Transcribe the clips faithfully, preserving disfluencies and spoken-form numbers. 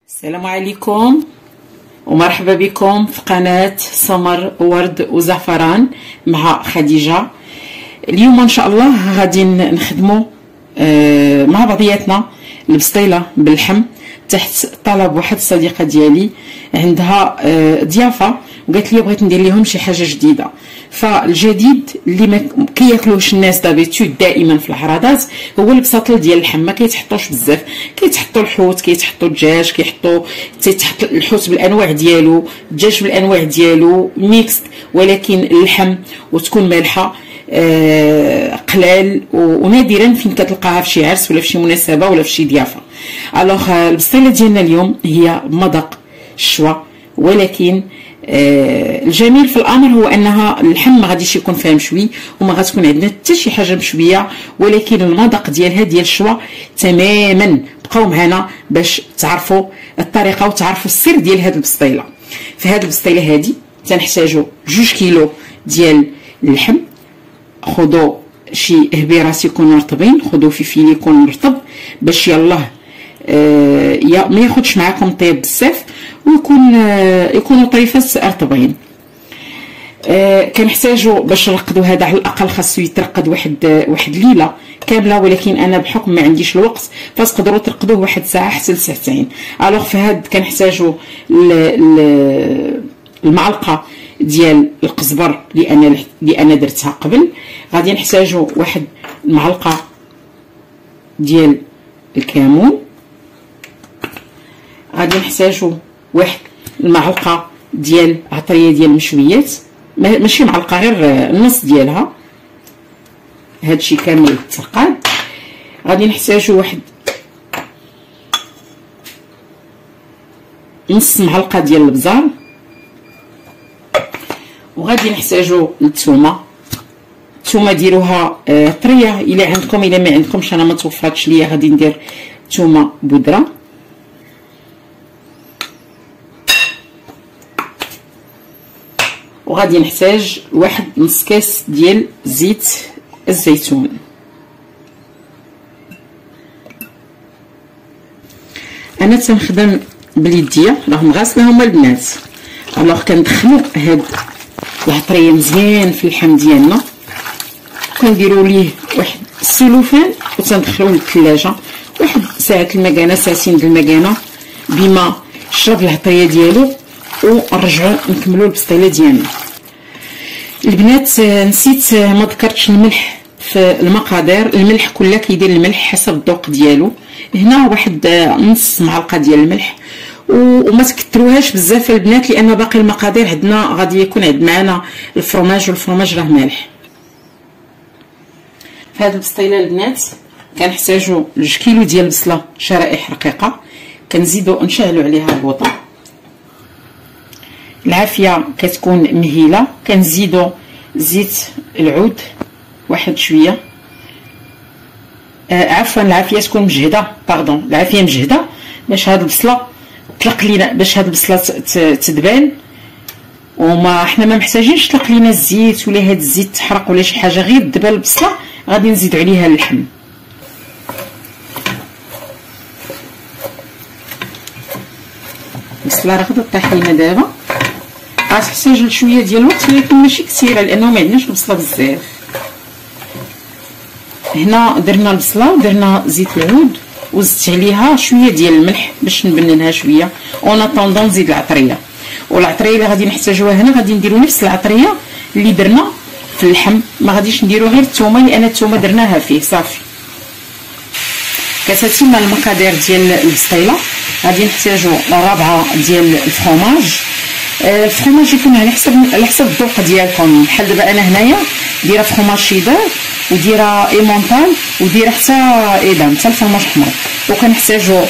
السلام عليكم ومرحبا بكم في قناة سمر ورد وزعفران مع خديجة. اليوم ان شاء الله غادي نخدموا مع بعضياتنا البسطيله باللحم تحت طلب واحد الصديقه ديالي، عندها ضيافه وقالت لي بغيت ندير لهم شي حاجه جديده. فالجديد اللي ما كياكلوش الناس دابيتود دائما في العراضات هو البساطيل ديال اللحم، ما كيتحطوش بزاف، كيتحطوا الحوت، كيتحطوا الدجاج، كيحطوا تيتحط الحوت بالانواع ديالو، الدجاج بالانواع ديالو ميكس، ولكن اللحم وتكون مالحه آه قلال ونادرا فين كتلقاها في شي عرس ولا في شي مناسبه ولا في شي ضيافه. الوغ البسطيله ديالنا اليوم هي مذاق الشوا، ولكن آه الجميل في الامر هو انها اللحم ما غاديش يكون فيها مشوي وما غتكون عندنا حتى شي حاجه مشويه، ولكن المذاق ديالها ديال الشوا تماما. بقاو معنا باش تعرفوا الطريقه وتعرفوا السر ديال هذه البسطيله. في هذه البسطيله هذه تنحتاجوا جوج كيلو ديال اللحم، خذوا شي هبيرات يكونوا رطبين، خذوا فلفل يكون رطب باش يلاه آه يا ما ياخذش معكم طيب بزاف ويكون آه يكونوا طريفات رطبين. آه كنحتاجوا باش نرقدوا هذا على الاقل خاصو يترقد واحد آه واحد ليله كامله، ولكن انا بحكم ما عنديش الوقت فتقدروا ترقدوه واحد ساعه حتى لساعتين. الوغ في هاد كنحتاجوا المعلقه ديال القزبر اللي انا اللي انا درتها قبل، غادي نحتاجوا واحد المعلقه ديال الكمون، غادي نحتاجوا واحد المعلقه ديال عطريه ديال المشويات، ماشي معلقه غير النص ديالها، هادشي كامل ترقاد. غادي نحتاجوا واحد نص معلقه ديال البزار، وغادي نحتاجوا الثومه. الثومه ديروها آه طريه الا عندكم، الا ما عندكمش انا ما توفرتش ليا غادي ندير ثومه بودره. وغادي نحتاج واحد نص كاس ديال زيت الزيتون. انا تنخدم باليديه، راهم غاسله هما البنات. الوغ كندخلو هاد العطريه مزيان في اللحم ديالنا، كنديروا ليه واحد السلوفان وتندخلوه للثلاجه واحد ساعه المكانه ساعتين د المكانه بما شرب العطريه ديالو، ونرجعوا نكملوا البسطيله ديالنا. البنات نسيت ما ذكرتش الملح في المقادير، الملح كلها كيدير الملح حسب الذوق ديالو. هنا واحد نص معلقه ديال الملح، وما تكثروهاش بزاف البنات لان باقي المقادير عندنا غادي يكون عند معنا الفرماج، والفرماج راه مالح. في هذه البسطيله البنات كنحتاجوا جوج كيلو ديال البصله شرائح رقيقه، كنزيدوا نشعلوا عليها البوطه. العافيه كتكون مهيله، كنزيدوا زيت العود واحد شويه، آه عفوا العافيه تكون مجهده، باردون العافيه مجهده باش هاد البصله طلق لينا، باش هاد البصله تدبان، وما حنا ما محتاجينش طلق لينا الزيت ولا هاد الزيت تحرق ولا شي حاجه، غير دبان البصله غادي نزيد عليها اللحم. البصله راه غدا طيح لينا دابا، غتحتاج لشويه ديال الوقت ولكن ماشي كثيره لانه ما عندناش البصله بزاف. هنا درنا البصله ودرنا زيت العود وزدت عليها شويه ديال الملح باش نبننها شويه، اون طوندون نزيد العطريه. والعطريه اللي غادي نحتاجوها هنا غادي نديرو نفس العطريه اللي درنا في اللحم، ما غاديش نديرو غير الثومه لان الثومه درناها فيه صافي. كتتم المقادير ديال البسطيله. غادي نحتاجو ربعه ديال الفرomاج، الفرomاج يكون على حسب على حسب الذوق ديالكم. بحال دابا انا هنايا دايره فرomاج شيدر وديره ايمونطال وديره حتى ايدام حتى الفرماج حمر. وكنحتاجوا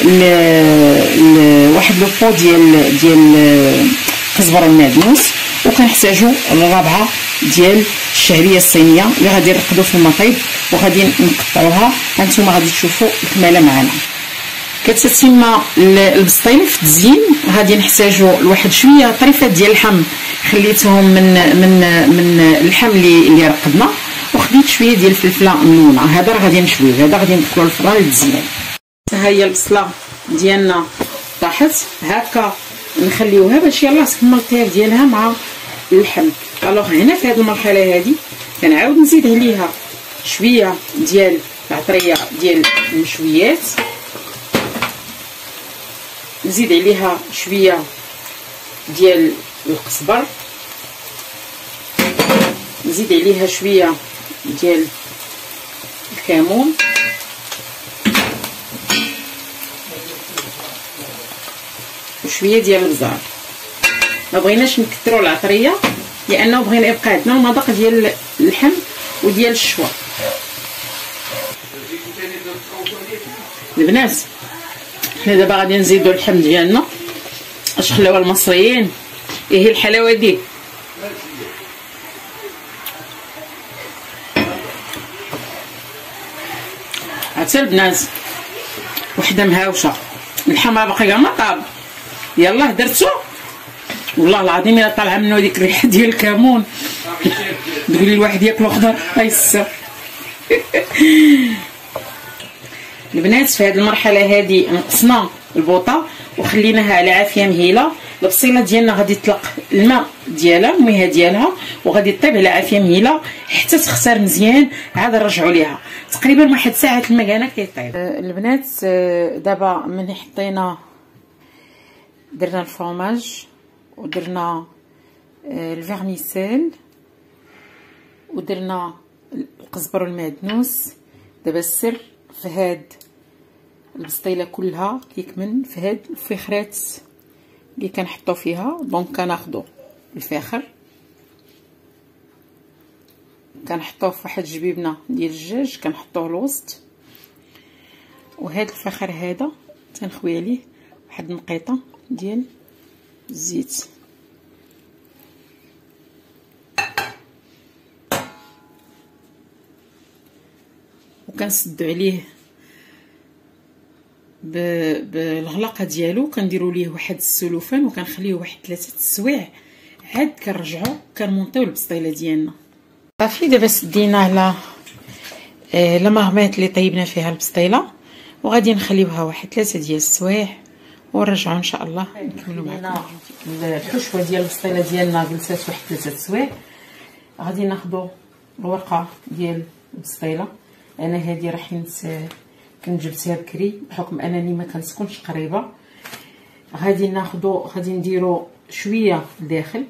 واحد لو بو ديال ديال القزبر النادوس، وكنحتاجوا الربعه ديال الشعريه الصينيه اللي غادي نرقدوا في المطيب وغادي نقطعوها. هانتوما غادي تشوفوا الكماله معنا. كتتم البسطيله في التزيين. غادي نحتاجوا لواحد شويه طريفات ديال اللحم خليتهم من من من اللحم اللي اللي رقدنا، وخديت شويه ديال الفلفله ملونه. هذا راه غادي نشويه، هذا غادي ندخلو للفران للتزيين. ها هي البصله ديالنا طاحت طاحت هكا نخليوها باش يلاه تكمل الطياب ديالها مع اللحم. الوغ هنا في هذه المرحله هذه كنعاود نزيد عليها شويه ديال العطريه ديال المشويات، نزيد عليها شويه ديال القزبر، نزيد عليها شويه ديال الكمون، وشويه ديال البزار. ما بغيناش نكثروا العطريه لانه بغينا يبقى عندنا المذاق ديال اللحم وديال الشوا. البنات حنا دابا غادي نزيدوا اللحم ديالنا. اش خلاوها المصريين، ايه هي الحلاوه دي. حتى البنات وحده مهاوشه، اللحم باقي ما طاب، يلاه درتو والله العظيم الا طالعه منه ديك الريحه ديال الكمون تقولي الواحد ياكلو خضر ايسر. البنات في هذه المرحله هذه نقصنا البوطه وخليناها على عافيه مهيله. البصيله ديالنا غادي تطلق الماء ديالها المياه ديالها وغادي طيب على عافيه مهيله حتى تختار مزيان، عاد نرجعوا ليها تقريبا واحد ساعه المكانه كيطيب. البنات دابا من حطينا درنا الفرماج ودرنا الفيرميسيل ودرنا القزبر والمعدنوس. دابا السر في هاد البسطيله كلها كيكمن في هاد الفخرات اللي كنحطو فيها. دونك كناخدو الفاخر كنحطوه في واحد الجبيبنه ديال الدجاج كنحطوه الوسط، وهاد الفخر هذا تنخوي عليه واحد النقيطه ديال الزيت. وكنسدو عليه بالغلاقه ديالو، كنديروا ليه واحد السلوفان وكنخليه واحد ثلاثه السوايع، عاد كنرجعوا كنمونطيو البسطيله ديالنا. صافي دابا سدينا على لا مارميط اللي طيبنا فيها البسطيله وغادي نخليوها واحد ثلاثه ديال السوايع ونرجعوا ان شاء الله نكملوا معكم. الحشوه ديال البسطيله ديالنا جلسات واحد ثلاثه السوايع. غادي ناخذوا الورقه ديال البسطيله، انا هذه راه حيت كنت جبتها بكري بحكم انني ما كنسكنش قريبه. غادي ناخذوا غادي نديروا شويه لداخل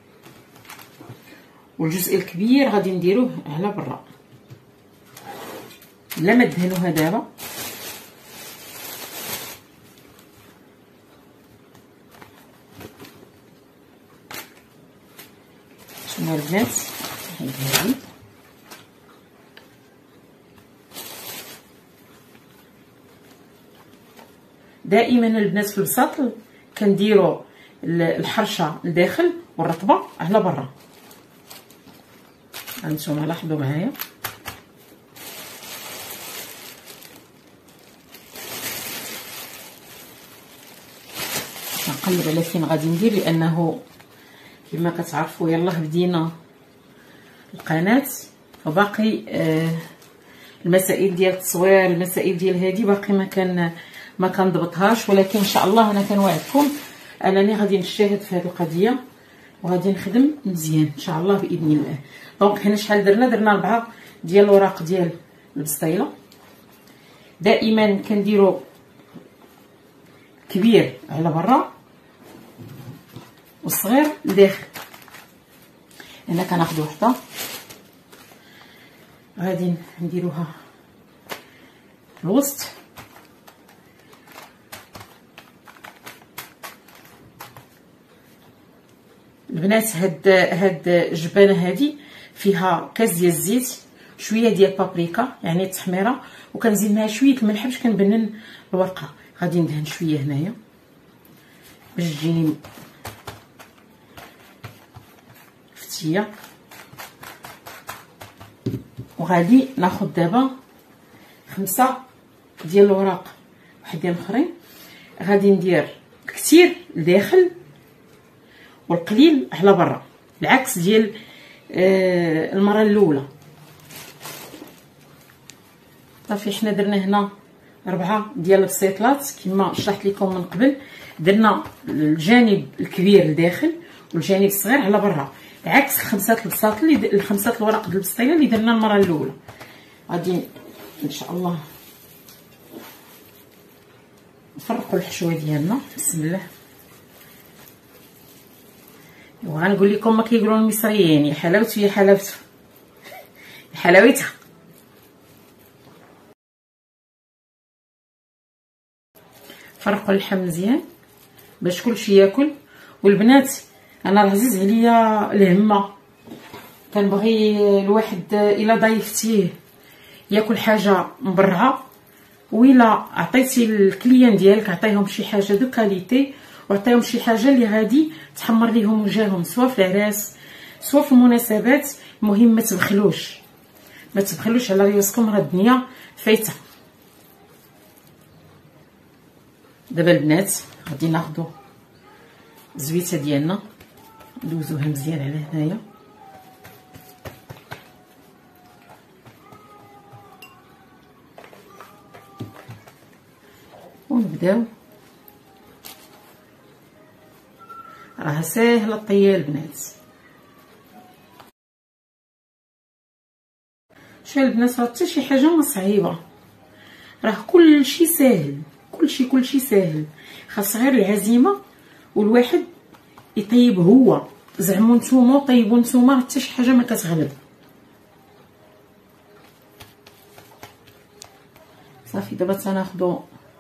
والجزء الكبير غادي نديروه على برا بلا ما دهنوها دابا. شنو البنات هذه دائما البنات في البساطل كنديروا الحرشه لداخل والرطبه على برا. هانتوما لاحظوا معايا نقلب على فين غادي ندير، لانه كما كتعرفوا يلاه بدينا القناه فباقي آه المسائل ديال التصوير المسائل ديال هذه باقي ما كان ما كنضبطهاش، ولكن ان شاء الله انا كنوعدكم انني غادي نجتهد في هذه القضيه وغادي نخدم مزيان ان شاء الله باذن الله. دونك حنا شحال درنا درنا ربعه ديال الوراق ديال البسطيله. دائما كنديروا كبير على برا والصغير لداخل. هنا كناخذ وحده غادي نديروها في الوسط البنات. هاد هاد الجبانه هذه فيها كاس ديال الزيت، شويه ديال بابريكا يعني التحميره، وكنزيد معها شويه الملح باش كنبنن الورقه. غادي ندهن شويه هنايا باش تجيني فتيه. وغادي ناخذ دابا خمسه ديال الوراق وحدين اخرين. غادي ندير الكثير لداخل والقليل على برا، العكس ديال آه المره الاولى. صافي حنا درنا هنا ربعه ديال البسيطلات كما شرحت لكم من قبل. درنا الجانب الكبير لداخل والجانب الصغير على برا، عكس الخمسه البساط اللي الخمسه الورق ديال البسطيله اللي درنا المره الاولى. غادي ان شاء الله نفرقوا الحشوه ديالنا. بسم الله. وغنقول لكم ما كيقولوا المصريين: يا حلاوته يا حلاوته يا حلاوتها. فرقوا اللحم مزيان باش كلشي ياكل. والبنات انا راه عزيز عليا الهمه، كنبغي الواحد الا ضيفتيه ياكل حاجه مبرعه، وإلا عطيتي الكليان ديالك عطيهم شي حاجه دو كاليتي، وعطيهم شي حاجه اللي غادي تحمر ليهم وجههم سواء في العراس سواء في المناسبات. المهم ما تبخلوش ما تبخلوش على ريوسكم، راه الدنيا فايته. دابا البنات غادي ناخذوا الزويته ديالنا ندوزوها مزيان على هنايا. ونبداو. راه ساهله الطيه البنات. شوف البنات راه حتى شي حاجه ما صعيبه، راه كلشي ساهل كلشي كلشي ساهل. خاص غير العزيمه والواحد يطيب هو. زعموا نتوما طيبوا نتوما، حتى شي حاجه ما كتغلب. صافي دابا تناخذوا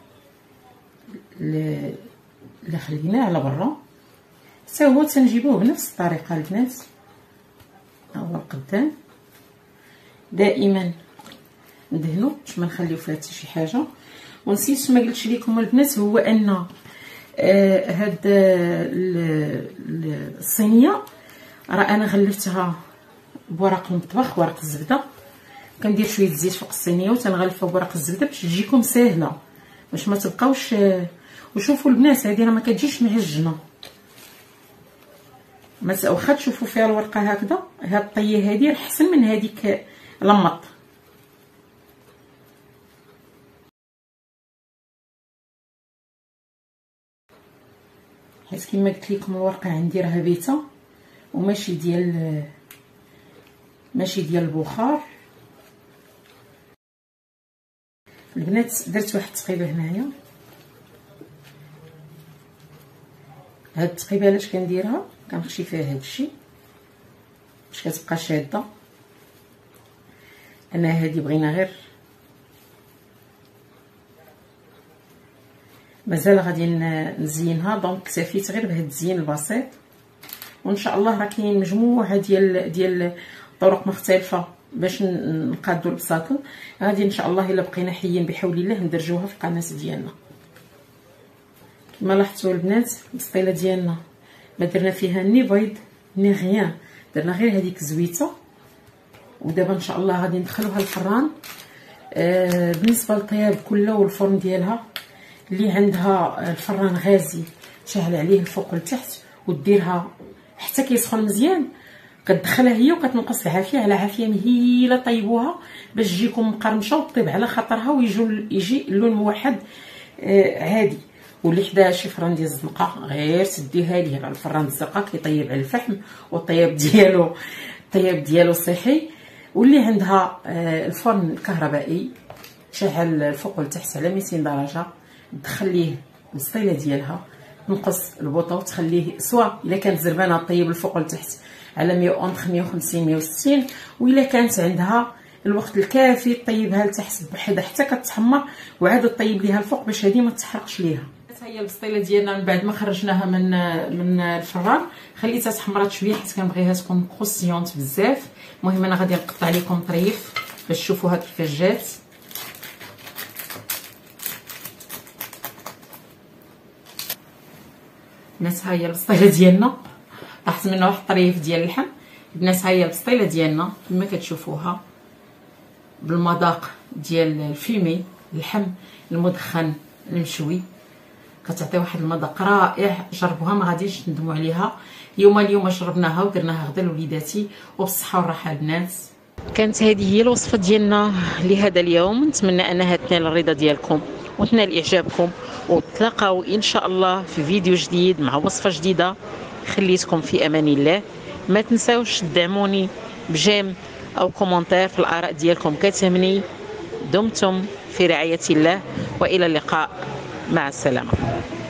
اللي خليناه على برا، حتى هو تنجيبوه بنفس الطريقه البنات. ها هو القدام دائما ندهنو باش ما نخليو فيها حتى شي حاجه. ونسيت ما قلتش لكم البنات هو ان آه هاد الصينيه راه انا غلفتها بورق المطبخ، ورق الزبده. كندير شويه زيت فوق الصينيه وتنغلفها بورق الزبده باش تجيكم ساهله، باش ما تبقاوش. وشوفوا البنات هذه راه ما كتجيش معجنه، ما واخا تشوفوا فيها الورقه هكذا. هاد الطيه هذه احسن من هذيك لمط. حيت كما قلت لكم الورقه عندي راه بيته وماشي ديال ماشي ديال البخار. البنات درت واحد التقيبه هنايا. هاد التقيبه علاش كنديرها؟ كنخشي فيها هادشي باش كتبقى شاده. انا هادي بغينا غير مازال غادي نزينها، دونك اكتفيت غير بهاد التزيين البسيط. وان شاء الله راه كاين مجموعه ديال ديال طرق مختلفه باش نقادوا البساطل. غادي ان شاء الله الا بقينا حيين بحول الله ندرجوها في القناه ديالنا. كما لاحظتوا البنات البسطيله ديالنا ما درنا فيها ني بيض ني غيان، درنا غير هذيك الزويته. ودابا ان شاء الله غادي ندخلوها الفران. آه بالنسبه للطياب كله والفرن ديالها اللي عندها الفران غازي تشعل عليه الفوق والتحت وديرها حتى كيسخن مزيان، كتدخلها هي وكتنقص العافيه على عافيه مهيله. طيبوها باش تجيكم مقرمشه وطيب على خاطرها ويجوا يجي اللون موحد آه عادي. واللي حدا شي فران ديال الزنقه غير تديها ليه، راه الفران الزنقه كيطيب على الفحم والطياب ديالو الطياب ديالو صحي. واللي عندها آه الفرن الكهربائي شعل الفوق والتحت على ميتين درجه، تدخل ليه البسطيله ديالها تنقص البوطه وتخليه سواء الا كانت زربانه طيب الفوق والتحت على مية مية وخمسين مية وستين، والا كانت عندها الوقت الكافي طيبها لتحت بحدا حتى كتحمر وعاد طيب ليها الفوق باش هذه ما تحرقش ليها. هي البسطيله ديالنا من بعد ما خرجناها من من الفران خليتها تحمرات شويه حيت كنبغيها تكون كروسيونط بزاف. المهم انا غادي نقطع لكم طريف باش تشوفوها كيفاش جات. البنات ها هي البسطيله ديالنا، طاحت منها واحد الطريف ديال اللحم. البنات ها هي البسطيله ديالنا كما كتشوفوها بالمذاق ديال الفيمي، اللحم المدخن المشوي، كتعطي واحد المذاق رائع. جربوها ما غاديش تندموا عليها. اليوم اليوم شربناها ودرناها غدا لوليداتي وبالصحه والراحه البنات. كانت هذه هي الوصفه ديالنا لهذا اليوم، نتمنى انها تنال الرضا ديالكم. وتنال إعجابكم، وتلاقاو إن شاء الله في فيديو جديد مع وصفة جديدة. خليتكم في أمان الله. ما تنساوش تدعموني بجيم أو كومنتير، في الآراء ديالكم كتهمني. دمتم في رعاية الله، وإلى اللقاء، مع السلامة.